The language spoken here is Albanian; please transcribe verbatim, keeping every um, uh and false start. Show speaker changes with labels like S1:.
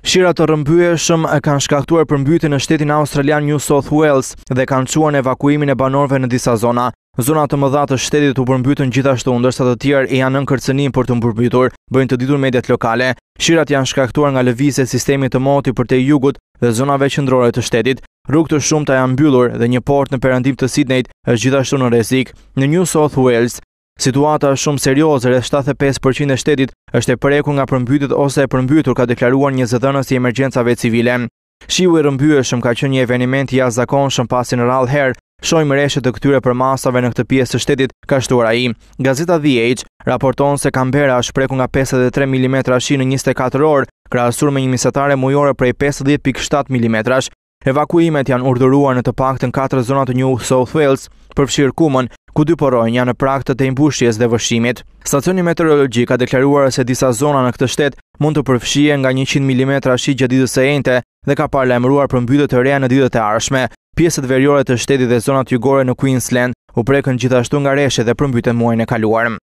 S1: Shira të rrëmbyeshëm kanë shkaktuar përmbytje në shtetin australian New South Wales dhe kanë çuar në evakuimin e banorëve në disa zona. Zona të mëdha të shtetit u përmbytën gjithashtu, ndërsa të tjerë janë nën kërcënim për të përmbytur, bëjnë të ditur mediat lokale. Shirat janë shkaktuar nga lëvizja e sistemit të motit përtej jugut dhe zonave qendrore të shtetit. Rrugë të shumta janë mbyllur dhe një port në perëndim të Sydneyt është gjithashtu në rrezik. Në New South Wales, situata është shumë serioze, rreth shtatëdhjetë e pesë përqind e shtetit është e prekur nga përmbytjet ose e përmbytur, ka deklaruar një zëdhënës i emergjencave civile. Shiu i rrëmbyeshëm ka qenë një eveniment i jashtëzakonshëm pasi në radhë herë shohim rreshtë të këtyre përmasave në këtë pjesë të shtetit, ka shtuar ai. Gazeta The Age raporton se Canberra është prekur nga pesëdhjetë e tre milimetra shi në njëzet e katër orë, krahasuar me një mesatare mujore prej pesëdhjetë pikë shtatë milimetrash. Evakuimet janë urdhëruar në të paktën katër zona të New South Wales, përfshirë Kumën, ku dy porojnë janë në prag të tejmbushjes dhe vëshimit. Stacioni meteorologjik ka deklaruar se disa zona në këtë shtet mund të përfshihen nga njëqind milimetra shi gjatë ditës së enjte dhe ka paralajmëruar përmbytje të reja në ditët e ardhshme. Pjesët veriore të shtetit dhe zonat jugore në Queensland u prekën gjithashtu nga rreshtë dhe përmbytjen muajin e kaluar.